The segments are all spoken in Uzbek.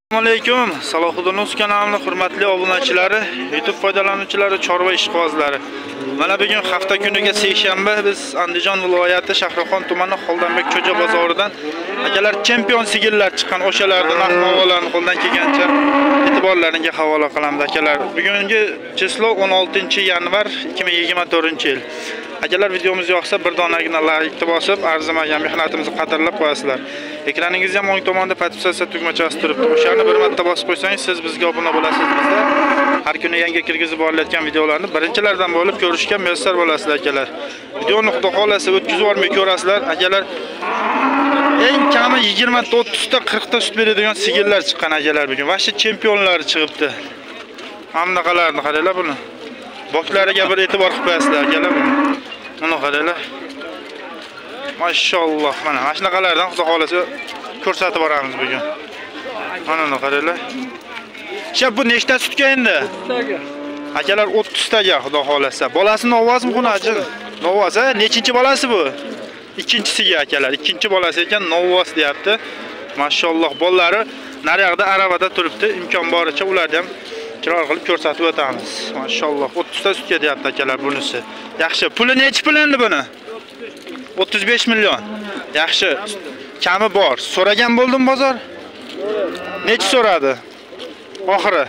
Assalomu alaykum. Salohiddin Uz kanalining hurmatli obunachilari, YouTube foydalanuvchilari, chorva ishqibozlari. Mana bugun hafta kuniga seshanba biz Andijon viloyati Shahrixon tumani Xoldonbek Cho'ja bozoridan akalar chempion sigirlar chiqqan, o'shalarni narx-navolarni qo'ldan kelgancha e'tiborlaringizga havola qilamiz akalar. Bugungi chislov 16-yanvar 2024-yil. Akalar videomiz yoqsa bir donagina like bosib, arzimagan mehnatimizni qadrlab qo'yasizlar. Ekraningizda o'ng tomonda podpisatsiya tugmachasi turibdi. O'shani bir marta bosib qo'ysangiz, siz bizga obuna bo'lasiz. Bizda har kuni yangi kirgizib borilayotgan videolarni birinchilardan bo'lib ko'rishga muyassar bo'lasizlar akalar. Videoni xudo xolasa o'tkazib yubormay ko'rasizlar akalar. Eng kami 20 ta 30 ta 40 ta sut beradigan sigirlar chiqqan akalar bugun. Vashi chempionlari chiqibdi. Hamnaqalarni qaranglar buni. Boklariga bir e'tibor qilib qo'yasizlar akalar buni. Mana qaranglar. Maşallah, mana shunaqalardan xudo xolasa ko'rsatib boramiz bugun. Mana qaranglar. Bu nechta sutga endi? 30 taga. Akalar 30 taga xudo xolasa. Bolasini ovozmi xunajin? Novoz, nechinchi bolasi bu? Ikkinchisiga akalar, ikkinchi bolasi ekan, novoz deyapti. Maşallah, bolalari naryoqda aravada turibdi. Imkon boricha ularni ham chiroy qilib ko'rsatib o'tamiz. Maşallah, 30 ta sutga deyapti akalar bunisi. Yaxshi. Puli nechi pul endi buni? 35 milyon. Yaxshi. Kami bor. So'ragan bo'ldim bozor? Nechi so'radi? Oxiri.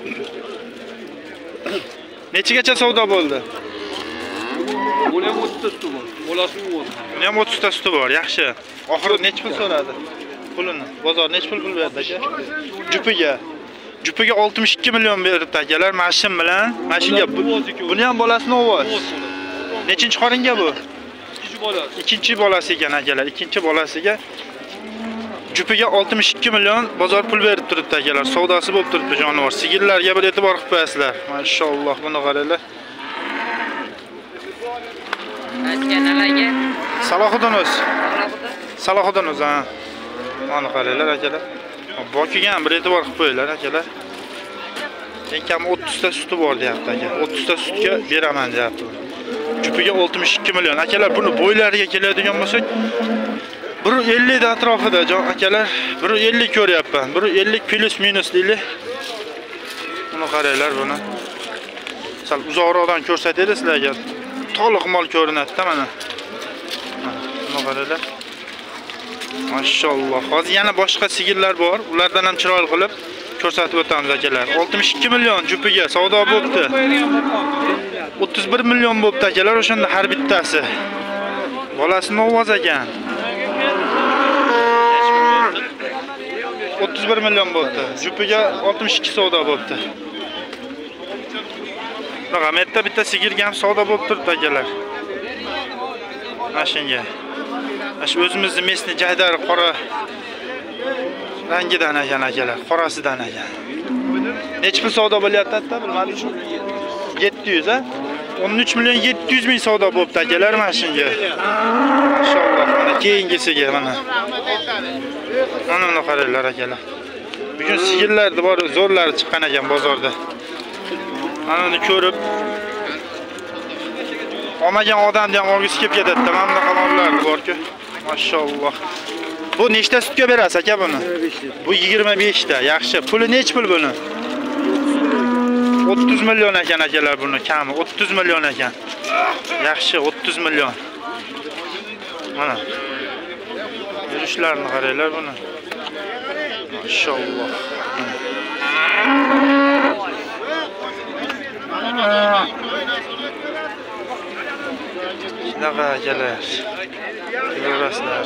Nechigacha savdo bo'ldi? Buni ham 30 ta suti bor. Bolasini bor. Buni ham 30 ta suti bor. Yaxshi. Oxiri nechi pul so'radi? Pulini. Bozor nechi pul berdi aka? Jupiga. Jupiga 62 milyon beribdi akalar, mashin bilan. Mashinga buni ham bolasini ovoz. Nechinchi qoringa bu? İkinci bolasi ekan akalar, ikkinchi bolasiga jupiga 62 milyon bozor pul berib turibdi akalar. Savdosi bo'lib turibdi jonivor. Sigirlarga bir e'tibor qilib qo'yasizlar. Maşallah, buni qaranglar. Aytganlarga Salohiddin Uz. Salohiddin Uz, ha. Mana qaranglar akalar. Bokigan bir e'tibor qilib qo'yinglar akalar. Eng kam 30 ta suti bor deyapti aka. 30 ta sutga beraman deyapti. Jupiga 62 milyon. Akalar buni bo'ylariga keladigan bo'lsak 150 da atrofida jon akalar. 150 ko'ryapman. 150 plus minus deylik. Buni qaranglar buni. Sal uzoqroqdan ko'rsatadi sizlarga. To'liq mol ko'rinadi, mana. Buni qaranglar. Maşallah. Hozir yana boshqa sigirlar bor. Ulardan ham chiroyli qilib ko'rsatib o'tamiz akalar. 62 milyon jupiga savdo bo'libdi. 31 milyon bo'libdi akalar, o'shanda har bittasi. Bolasini ovoz ekan. 31 milyon bo'libdi. Jupiga 62 savdo bo'libdi. Raqamda bitta sigirga ham savdo bo'lib turibdi akalar. Mashinga. Shu o'zimizning mesni jaydari qora rangidan ekan akalar, qorasidan ekan. Necha pul savdo bo'lyapti hatta bilmadim. 700 ha? 13 milyon 700 ming savdo bo'libdi akalar mashinga. Maşallah, mana keyingisiga mana. Mana qaranglar akalar. Bugun sigirlar bor, zo'rlari chiqqan ekan bozorda. Mana uni ko'rib olmagan odamni ham olgisi kelib ketadi. Mana bunaqa mollar bor-ku. Maşallah. Bu nechta sutga berasiz aka buni? Bu 25 ta. Yaxshi. Puli nech pul buni? 30 milyon ekan akalar buni kami. 30 milyon ekan. Yaxshi, 30 milyon. Mana. Yurishlarni qaranglar buni. Maşallah. Shunaqa akalar. Ko'rasizlar.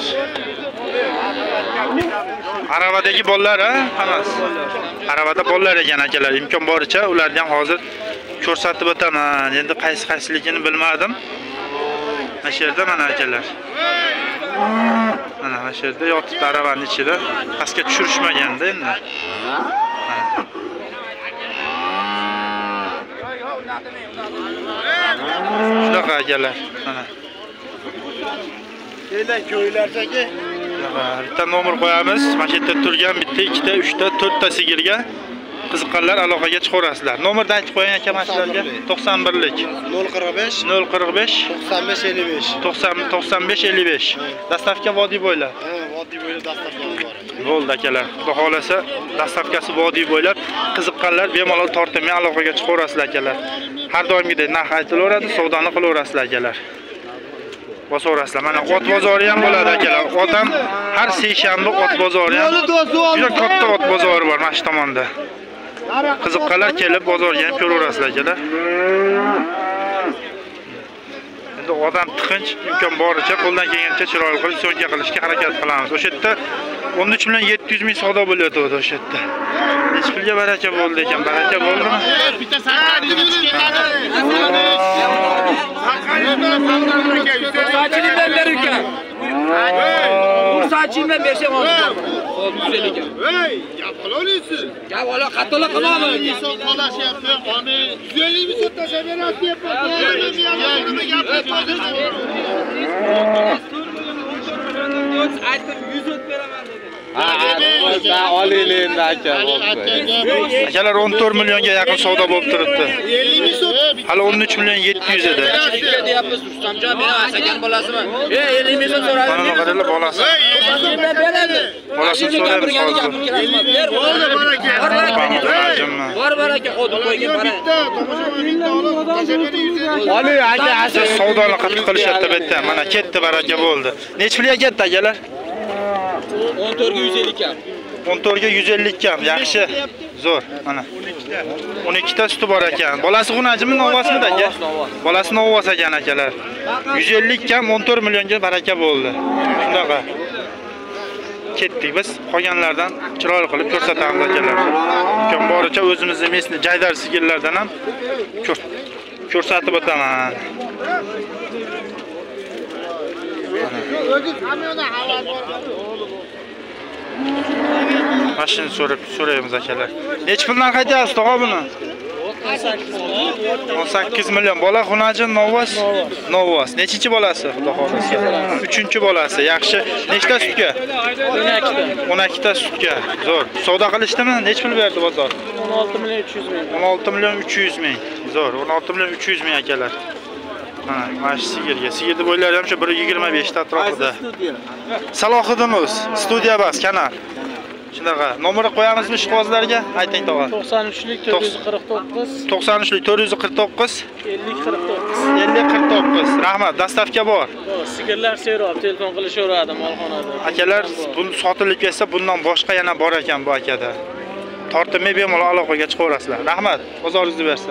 Aravadagi bolalar, ha? Hammasi. Aravada bolalar ekan akalar. Imkon boricha ularni ham hozir ko'rsatib o'taman. Endi qaysi-qaysiligini bilmadim. Mana shu yerda mana akalar. Mana shu yerda yotibdi aravaning ichida. Pastga tushirishmaganda endi. Shunaqa akalar. Mana. Keyin ko'ylardagi bitta nomer qo'yamiz. Mana shu yerda turgan bitta, ikkita, uchta, to'rtta sigirga qiziqqanlar aloqaga chiqarasizlar. Nomerni aytib qo'ying aka mashinlarga. 91lik 045 045 95 55 95 55. Dastavka vodiy bo'ylab. Ha, vodiy bo'ylab dastavka bor. Bo'ldi akalar. Xudo xolasa, dastavkasi vodiy bo'ylab qiziqqanlar bemalol tortmay aloqaga chiqaverasizlar akalar. Har doimgidek narx aytilaveradi, savdoni qilaverasizlar akalar. Bosaverasizlar. Mana ot bozori ham bo'ladi akalar. Ot ham har seshanba ot bozori ham. Juda katta ot bozori bor mana shu tomonda. Qiziqqanlar kelib bozorga ham ko'raverasizlar akalar. Endi odam tiqinch, imkon boricha qo'ldan kelgancha chiroyli qilib so'ngga qilishga harakat qilamiz. O'sha yerda 13 million 700 ming savdo bo'lyapti o'sha yerda. Hech pulga baraka bo'ldi ekan, baraka bo'ldimi? Bitta sarqarni keladi. Saçından ver ülke. Bu saçından versem olur. Güzel ülke. Hey, yapılıyorsun. Ya valla katola kıvamı. İnsan kolaş yaptı. Abi, güzelliği bir tut da sefer at yapma. Aytdim 100 öt veremem dedi. Ali'nin Akalar 14 millionga yaqin savdo bo'lib turibdi. 50 ming so'm. Hali 13 million 700 edi. Şükür deyapmiz Rustamjon, meni asakan bolasimi? 50 ming so'm so'radim. Mana qaranglar bolasi. Ben beradi. Bolasini so'raymiz hozir. Ber, Oldu baraka. Bor baraka qo'yib qo'ygan para. Bitta, tomoshabin bitta olib, tasavvuri 150. Ali aka, savdoni qilib qilishyapti bitta. Mana ketdi, baraka bo'ldi. Nech pulga ketdi akalar? 14 ga 150 kam. 14 ga 150 kam, yaxshi. Zo'r, mana. 12 ta suti bor ekan. Bolasi xunajimi, novvosmi aka? Bolasi novvos ekan akalar. 150 kam 14 millionga baraka bo'ldi. Shunaqa. Ketdik biz. Qolganlardan chiroyli qilib ko'rsatamiz akalar. Imkon boricha o'zimizning mesni jaydar sigirlardan ham ko'rsatib o'taman. Mashina so'raymiz akalar. Nech puldan qaytyapsiz tog'a buni? 18 million. Bola xunajin novvos? Novvos. Nechinchi bolasi? Xudo xolasa. 3-bolasi. Yaxshi. Nechta sutga? 12 ta sutga. Zo'r. Savdo qilishdimi? Nech pul berdi bozor? 16 million 300 ming. 16 million 300 ming. Zo'r. 16 million 300 ming akalar. Mana shu sigirga. Sigirni bo'ylari ham shu 1.25 ta atrofida. Salohiddinov, studiya bas, kanal. Shunaqa. Nomeri qo'yamizmi ishqibozlarga? Ayting tog'a. 93lik 449 93lik 449 50 49. 50 49. Rahmat, dastavka bor. Sigirlar serob, telefon qilishaveradi molxonada. Akalar, buni sotilib ketsa, bundan boshqa yana bor ekan bu akada. Tortmay bemalol aloqaga chiqaverasizlar. Rahmat, bozoringizni bersin.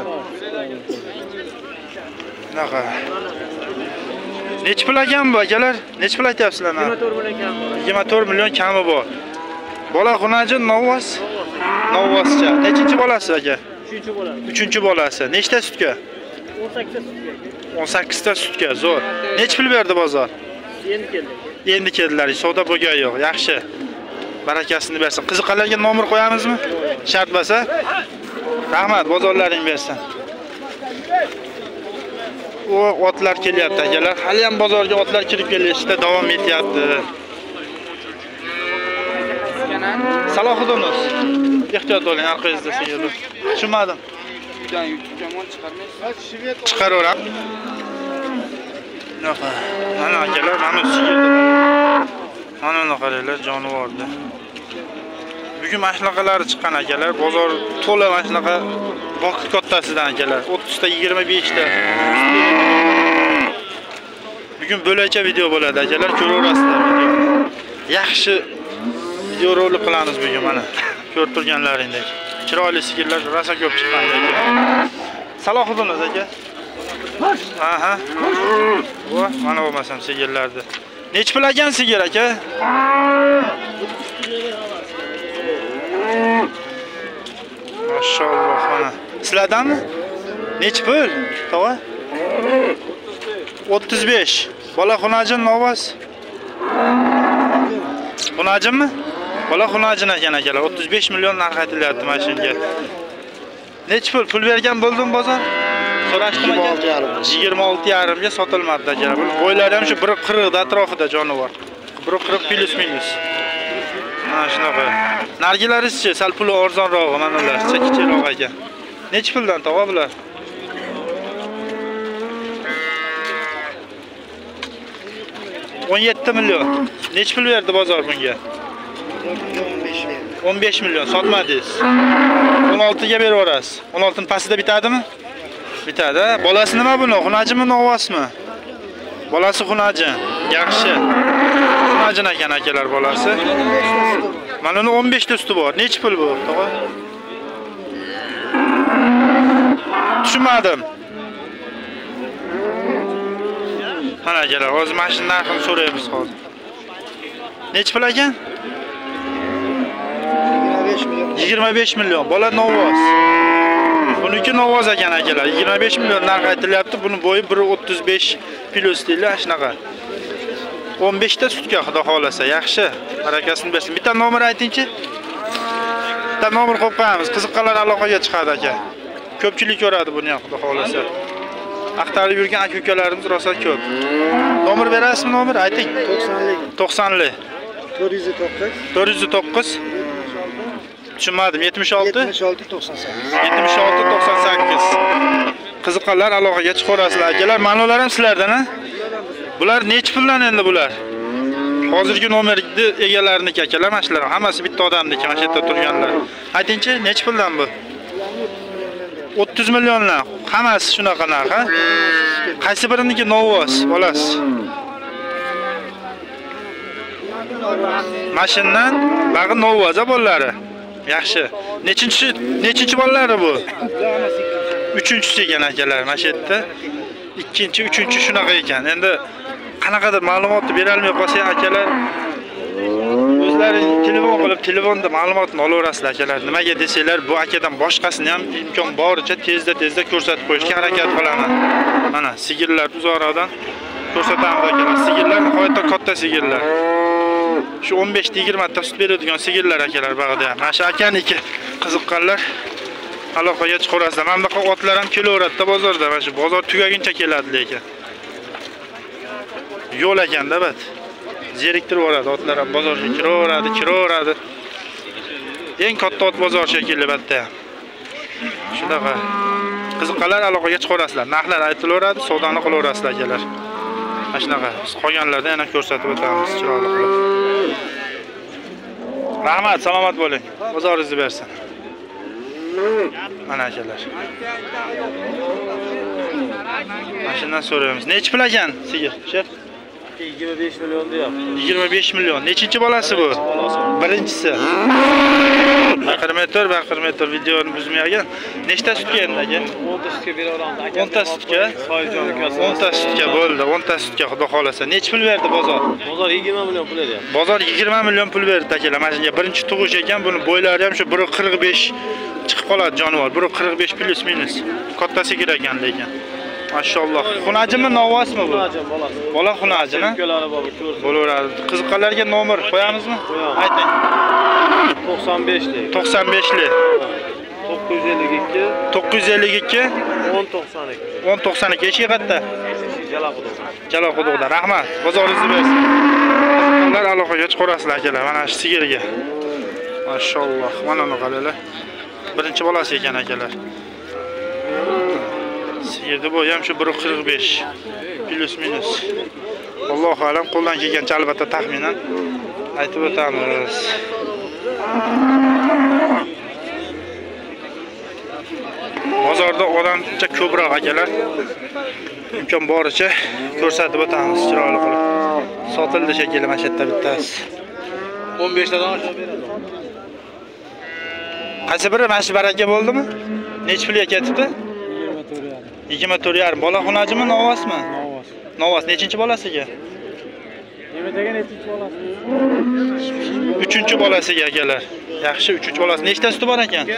Shunaqa. Nech pul ekan bu akalar? Nech pul aytyapsizlar? 24 million kami bor. Bola xunajin novvos? Novvoscha. Nechinchi bolasi aka? 3-bolasi. 3-bolasi. Nechta sutga? 18 ta sutga. Zo'r. Nech pul berdi bozor? Endi keldi. Endi keldilar. Savdo bo'lgan yo'q. Yaxshi. Barakasini bersin. Qiziqqanlarga nomer qo'yamizmi? Shart bo'lsa. Rahmat, bozorlaring bersin. O otlar kelyapti akalar. Hali ham bozorga otlar kirib kelishda davom etyapti. Salohiddinov. Ehtiyot bo'ling, orqangizda sigirlar. Tushunmadim. Uydan yomon chiqarmaysiz. Chiqaraveram. Mana akalar, mana sigirlar. Mana qaranglar, jonivorda. Bugun mashinaqalari chiqqan akalar, bozor to'la mashinaqa vaqt kattasidan akalar. 30 ta, 25 ta. Bugun bo'lacha video bo'ladi akalar, ko'raverasizlar videoni. Yaxshi video rolik qilamiz bugun mana. Ko'rib turganlaringdek. Chiroyli sigirlar rosa ko'p chiqqan ekan. Salohiddinov aka. Aha. Voh, mana bo'lmasam sigirlarni. Nech pul ekan sigir aka? Maşallah ana. Sizlardanmi? Nech pul? Tog'a? 35. Bola xunajin novvos. Xunajinmi? Bola xunajin ekan akalar. 35 million narx aytilyapti mashinga. Nech pul bergan bo'ldim bozor? So'rashdim aka. 26,5 ga sotilmadi akalar. Bu bo'ylari ham shu 1.40 da atrofida jonivor. 1.40 plus minus. Mana shunaqa. Nargilarizchi sal puli arzonroq, mana ular, kichikroq ekan. Nech puldan tog'a bular? $17 million. Nech pul berdi bozor bunga? 15 milyon sotmadingiz. 16 ga berib yuborasiz. 16 ning pastida bitadimi? Bitadi. Bolasi nima buni? Xunajimi, novvosmi? Bolasi xunaji. Yaxshi. Xunajin ekan akalar bolasi. Mana uni 15 ta suti bor. Nech pul bu? Tog'a? Tushunmadim. Mana akalar, hozir mashina narxini so'raymiz hozir. Nech pul ekan? 25 milyon. Bola novvoz. Buniki novvoz ekan akalar. 25 milyon narx aytilyapti. Buni bo'yi 1.35 plus deylar, shunaqa. 15 ta sutga xudo xolasa, yaxshi. Barakasini bersin. Bitta nomer aytingchi. Bitta nomer qo'yib qo'yamiz. Qiziqqanlar aloqaga chiqadi aka. Ko'pchilik ko'radi buni ham xudo xolasa. Axtarib yurgan aka-ukalarimiz rosa ko'p. Nomer berasizmi, nomer ayting. 90lik. 409. Tushunmadim. 76 96 98. Qiziqqanlar aloqaga chiqarasizlar akalar. Ma'lumotlar ham sizlardan, ha? Bular nech puldan endi bular? Hozirgi nomerni egalarniki akalar, mana shular hammasi bitta odamniki, mana shu yerda turganlar. Aytingchi, nech puldan bu? 30 milliondan. Hammasi shunaqa narx, ha? Qaysi biriniki novvoz, bolasi? Mashindan bag'i novvoz bolalari. Yaxshi. Nechinchi bolalari bu? 3-chi ekan akalar, mana shu yerda. 2-chi, 3-chi shunaqa ekan. Endi qanaqadir ma'lumotni bera olmay qolsa akalar, o'zlaring telefon qilib, telefonda ma'lumotni olaverasizlar akalar. Nimaga desanglar, bu akadan boshqasini ham imkon boricha tezda ko'rsatib qo'yishga harakat qilaman. Mana sigirlar uzoqroqdan ko'rsatamiz akalar. Sigirlar nihoyatda katta sigirlar. Shu 15-20 ta sut beradigan sigirlar akalar bag'ida. Mana shu akaniki qiziqqanlar aloqaga chiqarasizlar. Mana bunaqa otlar ham kelaveradi bozorda. Mana shu bozor tugaguncha keladi lekin. Yo'l ekanda bat. Zeriktirib yuboradi otlar ham bozorga kiraveradi. Eng katta ot bozor shekilli batda. Shunaqa. Qiziqqanlar aloqaga chiqarasizlar. Narxlar aytilaveradi, savdoni qilaverasizlar akalar. Mana shunaqa. Biz qolganlarda yana ko'rsatib o'tamiz chiroyli qilib. Rahmat, salomat bo'ling. Bozoringizni bersin. Mana akalar. Mashinadan so'raymiz. Nech pul ekan sigir? Shef? 25 milyon deyapti. 25 milyon. Nechinchi bolasi bu? Birinchisi. Baqirmetr videoni buzmagan. Nechta sutga endi aka? 10 ta sutga beraveramiz aka. 10 ta sutga? Soyjon ukasi. 10 ta sutga bo'ldi. 10 ta sutga xudo xolasa. Nech pul berdi bozor? Bozor 20 milyon pul edi. Bozor 20 milyon pul berdi akalar. Mana shunga birinchi tug'ish ekan, buni bo'ylari ham shu 1.45 chiqib qoladi jonivor. 1.45 plus minus. Katta sigir ekan lekin. Maşallah. Xunajimi, novvosmi bu? Xunajim bolasi. Bola xunajimi? Ukalari bor, ko'rsin. Bo'laveradi. Qiziqqanlarga nomer qo'yamizmi? Qo'yamiz. Ayting. 95lik. 95lik. 952 952 1092. 1092 eshik qatta. Jalaquduq. Jalaquduqda. Rahmat. Bozoringizni bersin. Qiziqqanlar aloqaga chiqarasizlar akalar. Mana shu sigirga. Maşallah. Mana buni qaranglar. Birinchi bolasi ekan akalar. Sigirni bo'yi ham shu 1.45 plus minus. Allohu alam, qo'ldan kelgancha albatta taxminan aytib o'tamiz. Bozorda odamcha ko'proq akalar. Imkon boricha ko'rsatib o'tamiz chiroyli qilib. Sotildi shekilli mana shu yerda bittasi. 15 tadan oshib beradi. Qaysi biri mana shu baraka bo'ldimi? Nech pulga ketibdi? 24,5. Bola xunajimi, novvosmi? Novvos. Novvos nechinchi bolasiga? Yemataga nechinchi bolasi? 3-chi bolasiga akalar. Yaxshi, 3-chi bolasi. Nechta suti bor ekan?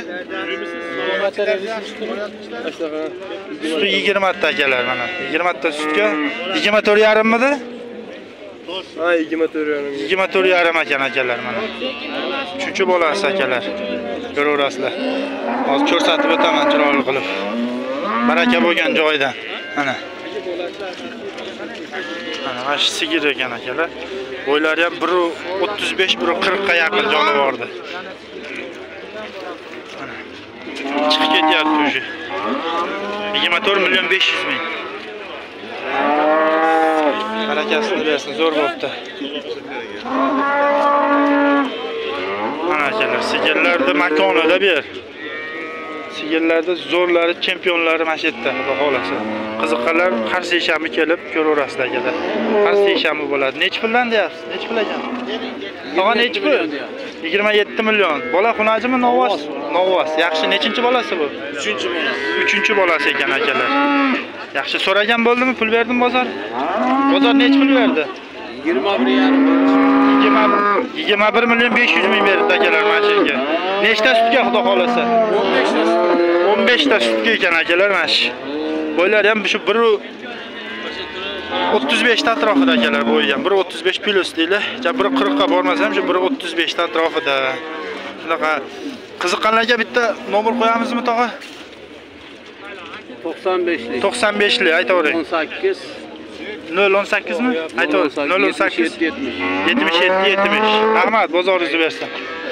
Suti 20 ta akalar mana. 20 ta sutga 24,5 midi? Ha, 24,5. 24,5 ekan akalar mana. 3-chi bolasi akalar. Ko'raverasizlar. Hozir ko'rsatib o'taman chiroyli qilib. Baraka bo'lgan joydan. Mana. Mana shu sigir ekan akalar. Bo'ylari ham 1.35 1.40 ga yaqin jonivordi. Mana. Chiqib ketyapti o'sha. 24 milyon 500 ming. Barakasini bersin, zo'r bo'pti. Mana akalar. Sigirlarda makonida bu yer. Sigirlarda zo'rlari, chempionlari mana shu yerda, xudo xolasa. Qiziqqanlar har seshanba kelib ko'raverasizlar akalar. Har seshanba bo'ladi. Necha puldan deyapsiz? Necha pul ekan? Tog'a necha pul? 27 million. Bola xunajimi novvos? Novvos. Yaxshi, nechinchi bolasi bu? 3-bolasi. 3-bolasi ekan akalar. Yaxshi so'ragan bo'ldimi? Pul berdim bozor? Bozor necha pul berdi? 21 million 500 ming berdi akalar mashinga. Nechta sutga xudo xolasa? 15 ta sutga ekan akalar mana shu. Bo'ylar ham shu 1.35 ta atrofida akalar bo'yi ham. 1.35 plus deydi. 1.40 ga bormasa ham shu 1.35 ta atrofida. Shunaqa qiziqqanlarga bitta nomer qo'yamizmi tog'a? 95lik. 95lik aytavering. 18 018 mi? Aytavering. 018 77 70. Rahmat, bozoringizni bersin.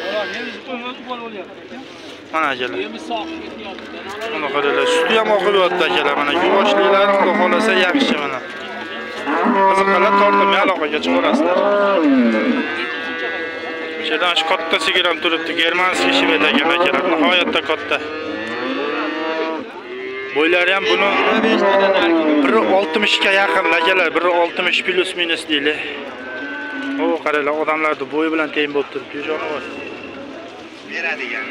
Mana akalar. Mana qaranglar, suti ham oqib yotdi akalar. Mana yuvoshliklar xudo xolasa yaxshi mana. Qiziqqanlar tortmay aloqaga chiqarasizlar. Shedan shu katta sigir ham turibdi. Germanskiy shved ekan akalar. Nihoyatda katta. Bo'ylari ham buni 1.60 ga yaqin akalar. 1.60 plus minus deyli. O qaranglar, odamlarni bo'yi bilan teng bo'lib turibdi, jonivor. Beradigan,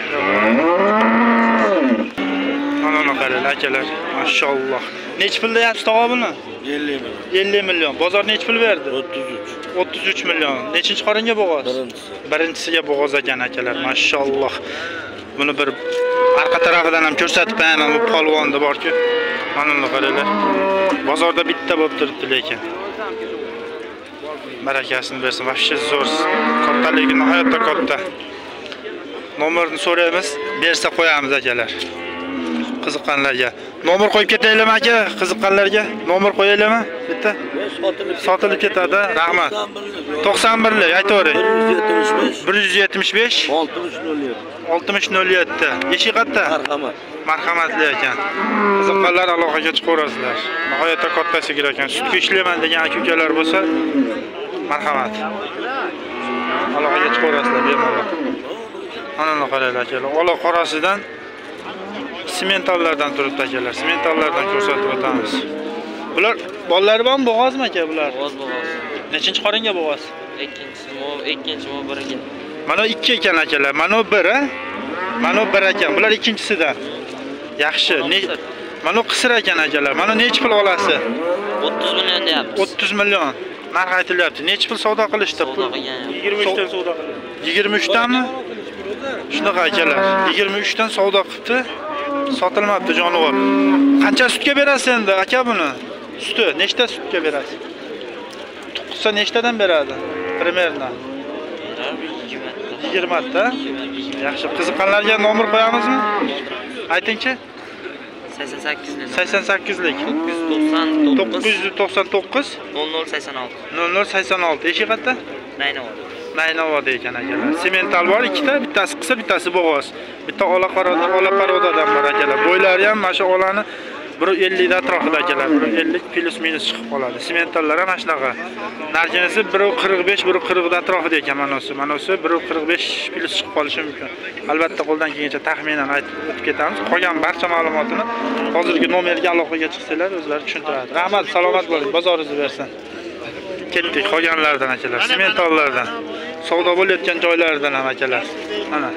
ana qaranglar akalar, maşallah. Necha pul deyapsiz tog'a buni? 50 million. 50 million. Bozor necha pul berdi? 33. 33 million. Nechinchi qoringa bo'g'oz? Birinchisiga bo'g'oz ekan akalar, maşallah. Buni bir arqa tarafidan ham ko'rsatib qo'yaman, bu polvonda bor-ku. Mana qaranglar. Bozorda bitta bo'lib turibdi lekin. Barakasini bersin, vahshiy zo'r. Kattaligi nihoyatda katta. Nomerni so'raymiz, bersa qo'yamiz akalar. Qiziqqanlarga. Nomer qo'yib ketaylikmi aka? Qiziqqanlarga nomer qo'yaylikmi? Bitta. Sotilib ketadi. Rahmat. 91lik aytavering. 175 6007. Eshik qatta? Marhamatli ekan. Qiziqqanlar aloqaga chiqaverasizlar. Nihoyatda katta sigir ekan. Sutga ishlayman degan aka-ukalar bo'lsa, marhamat. Aloqaga chiqaverasizlar bemalol. Mana qaranglar akalar. Ola qorasidan simentallardan turibdi akalar. Simentallardan ko'rsatib o'tamiz. Bular bolalari bormi, bo'g'ozmi aka bular? Bo'g'oz. Nechinchi qoringa bo'g'oz? Ikkinchi mo biriga. Mana 2 ekan akalar. Mana 1, mana 1 ekan. Bular ikkinchisidan. Yaxshi. Mana qisir ekan akalar. Mana necha pul olasi? 30 million deyapti. 30 million. Narx aytilyapti. Necha pul savdo qilishdi? 23 dan savdo qildi. 23 danmi? Shunaqa akalar. 23 dan savdo qilibdi. Sotilmabdi jonivor. Qancha sutga berasiz endi aka buni? Suti nechta sutga berasiz? Tuqqisa nechtadan beradi? Primerna 20 ta. Yaxshi, qiziqqanlarga nomer qo'yamizmi? Aytingchi. 88lik 999 0086 eshik qatta? Naynavoda ekan akalar. Semental bor, ikkita, bittasi qisir, bittasi bo'g'oz. Bitta ola parodadan bor akalar. Bo'ylari ham mana shu olani 150 da atrofida akalar. 150 plus minus chiqib qoladi. Sementallar ham mana shunaqa. Narxinasi 1.45, 1.40 da atrofida ekan manosi. Manosi 1.45 plus chiqib qolishi mumkin. Albatta qo'ldan kelgancha taxminan aytib o'tib ketamiz. Qolgan barcha ma'lumotini hozirgi nomerga aloqaga chiqsanglar o'zlari tushuntiradi. Rahmat, salomat bo'ling, bozoringizni bersin. Ketdik qolganlardan akalar, sementallardan. Savdo bo'layotgan joylardan ham akalar. Mana.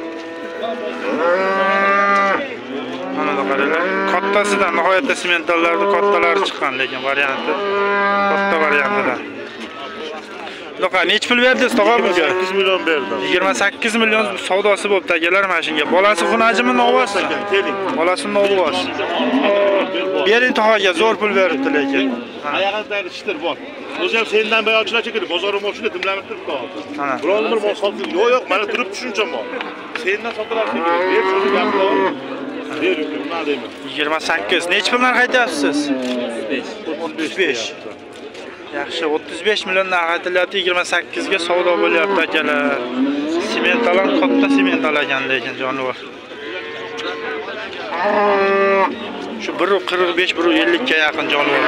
Mana qaranglar. Kattasidan nihoyatda sementallarning kattalari chiqqan, lekin varianti katta variantidan. Loqa nech pul berdingiz tog'a bunga? 8 million berdim. 28 million savdosi bo'pti akalar mashinga. Bolasi xunajimi novvos? Keling. Bolasi novvos. Bering tog'aga zo'r pul beribdi lekin. Ayog'ida ishtir bor. O'zi ham sendan bayonchilar chekadi, bozorim mashina dimlanib turibdi hozir. Mana. Biron bir mol sotdi. Yo'q, mana turib tushuncha mol. Sendan sotilarsan kerak. Ber shuni gaplar. Ber, nima deyman? 28. Nech pul narx aytyapsiz? 35. Yaxshi, 35 million narx aytilyapti, 28 ga savdo bo'lyapti akalar. Semental ham katta semental ekan lekin jonivor. Shu 1.45 1.50 ga yaqin jonivor.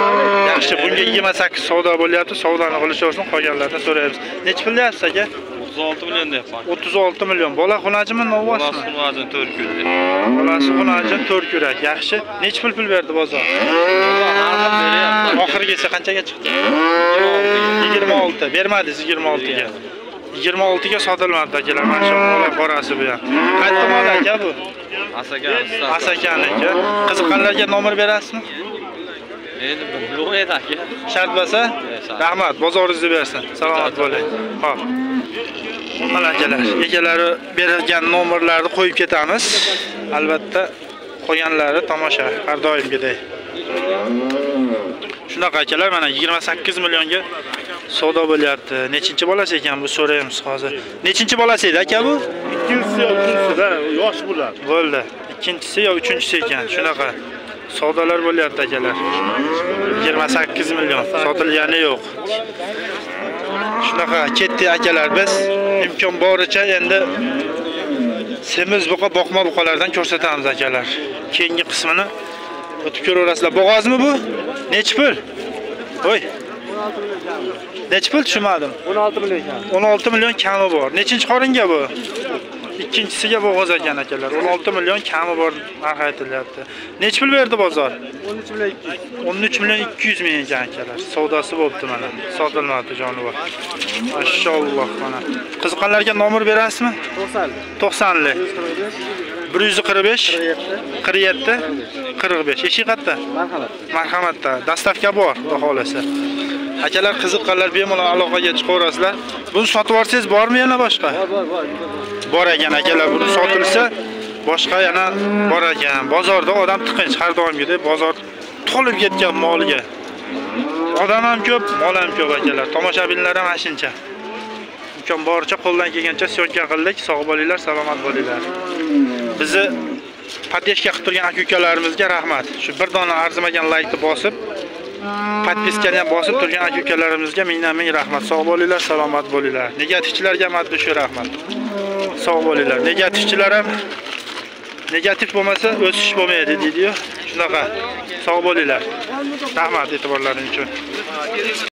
Yaxshi, bunga 28 savdo bo'lyapti, savdoni qilishingizni qolganlardan so'raymiz. Nech pul deyapsiz aka? 36 milyon deyapman. 36 milyon. Bola xunajimi, novvosmi? Bolasi xunajin 4 kunlik. Bolasi xunajin 4 yurak. Yaxshi. Necha pul berdi bozor? Har xil beryapti. Oxirgisi qanchaga chiqdi? 26. Bermadingiz 26 ga. 26 ga sotilmadi akalar. Mashallah, qorasi bu ham. Qayerda mol aka bu? Asakaniki. Qiziqqanlarga nomer berasizmi? Endi yo'q edi aka. Shart bo'lsa, rahmat, bozoringizni bersin. Salomat bo'ling. Xo'p. Mana akalar, egalari berilgan nomerlarni qo'yib ketamiz. Albatta, qo'yganlari tomosha, har doimgidek. Shunaqa akalar, mana 28 millionga savdo bo'lyapti. Nechinchi bolasi ekan bu, so'raymiz hozir. Nechinchi bolasi edi aka bu? Ikkinchisi yo uchinchisi da yosh bular. Bo'ldi. Ikkinchisi yo uchinchisi ekan. Shunaqa savdolar bo'lyapti akalar. 28 million sotilgani yo'q. Shunaqa ketdi akalar, biz imkon boricha endi semiz buqa boqma buqalardan ko'rsatamiz akalar. Keyingi qismini o'tib ko'raverasizlar. Bo'g'ozmi bu? Nech pul? Voy. Nech pul tushunmadim. 16 million ekan. 16 million kami bor. Nechinchi qoringa bu? Ikkinchisiga bo'g'oz ekan akalar. 16 million kami bor narx aytilyapti. Nech pul berdi bozor? 13 million 200. 13 million 200 ming ekan akalar. Savdosi bo'pti mana. Sotilmadi jonivor. Mashalloh mana. Qiziqqanlarga nomer berasizmi? 90. 90lik. 145 47 45. Eshik qatta? Marhamat. Marhamatda. Dastavka bor, xudo xolasa. Akalar qiziqqanlar bemalol aloqaga chiqaverasizlar. Buni sotib olsangiz bormi yana boshqa? Bor. Bor ekan akalar, buni sotilsa boshqa yana bor ekan. Bozorda odam tiqinch, har doimgidek bozor to'lib ketgan molga. Odam ham ko'p, mol ham ko'p akalar. Tomoshabinlar ham ashincha. Imkon boricha qo'ldan kelgancha syomka qildik. Sog' bo'linglar, salomat bo'linglar. Bizni podpishka qilib turgan aka-ukalarimizga rahmat. Shu bir dona arzimagan laykni bosib, podpiskani ham bosib turgan aka-ukalarimizga ming rahmat. Sog' bo'linglar, salomat bo'linglar. Negativchilarga ham shu rahmat. Sog' bo'linglar. Negativchilar ham negativ bo'lmasa o'sish bo'lmaydi deydi-yu. Shunaqa. Sog' bo'linglar. Rahmat e'tiborlaringiz uchun.